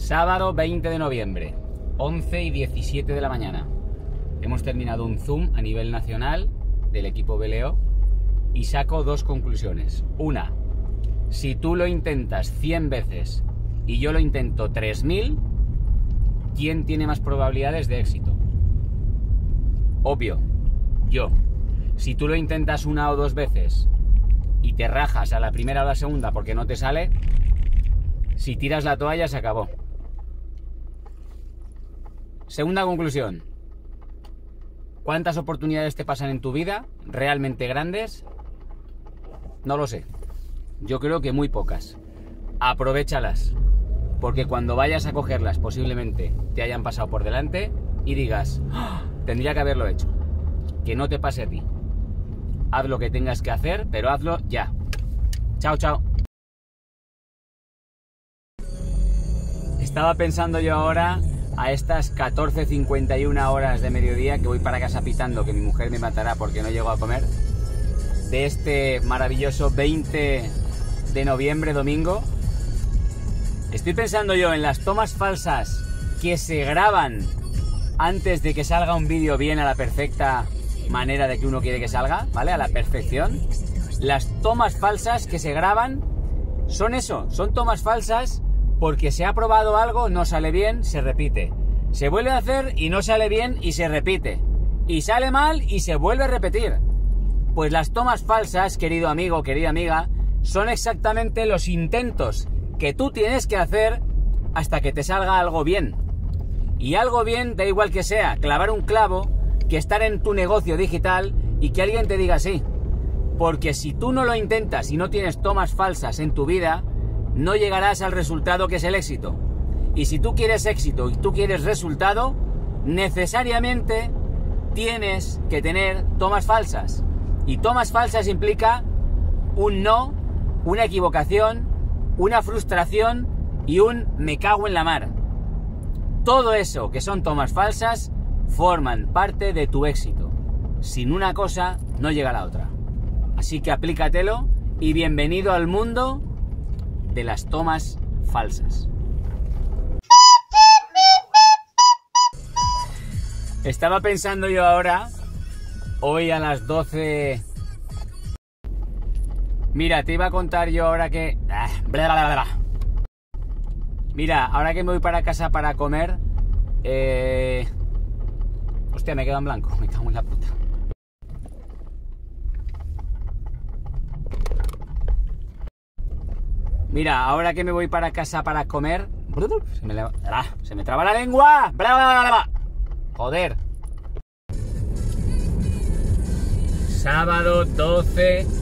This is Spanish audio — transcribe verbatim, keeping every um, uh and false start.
Sábado veinte de noviembre, once y diecisiete de la mañana. Hemos terminado un Zoom a nivel nacional del equipo Veleo y saco dos conclusiones. Una, si tú lo intentas cien veces y yo lo intento tres mil, ¿quién tiene más probabilidades de éxito? Obvio, yo. Si tú lo intentas una o dos veces y te rajas a la primera o la segunda porque no te sale, si tiras la toalla se acabó. Segunda conclusión. ¿Cuántas oportunidades te pasan en tu vida realmente grandes? No lo sé. Yo creo que muy pocas. Aprovéchalas, porque cuando vayas a cogerlas posiblemente te hayan pasado por delante y digas, ¡oh! Tendría que haberlo hecho. Que no te pase a ti. Haz lo que tengas que hacer, pero hazlo ya. Chao, chao. Estaba pensando yo ahora, a estas catorce cincuenta y una horas de mediodía, que voy para casa pitando, que mi mujer me matará porque no llego a comer, de este maravilloso veinte de noviembre, domingo. Estoy pensando yo en las tomas falsas que se graban antes de que salga un vídeo bien a la perfecta manera de que uno quiere que salga, ¿vale? A la perfección. Las tomas falsas que se graban son eso, son tomas falsas porque se ha probado algo, no sale bien, se repite. Se vuelve a hacer y no sale bien y se repite. Y sale mal y se vuelve a repetir. Pues las tomas falsas, querido amigo, querida amiga, son exactamente los intentos que tú tienes que hacer hasta que te salga algo bien. Y algo bien, da igual que sea, clavar un clavo, que estar en tu negocio digital y que alguien te diga sí. Porque si tú no lo intentas y no tienes tomas falsas en tu vida, no llegarás al resultado que es el éxito. Y si tú quieres éxito y tú quieres resultado, necesariamente tienes que tener tomas falsas. Y tomas falsas implica un no, una equivocación, una frustración y un me cago en la mar. Todo eso que son tomas falsas forman parte de tu éxito. Sin una cosa no llega la otra. Así que aplícatelo y bienvenido al mundo de las tomas falsas. Estaba pensando yo ahora, hoy a las doce... Mira, te iba a contar yo ahora que... Bla, bla, bla, bla. Mira, ahora que me voy para casa para comer... Eh... Hostia, me he quedado en blanco, me cago en la puta. Mira, ahora que me voy para casa para comer... Se me, le... se me traba la lengua. Bla, bla, bla, bla. Joder. Sábado doce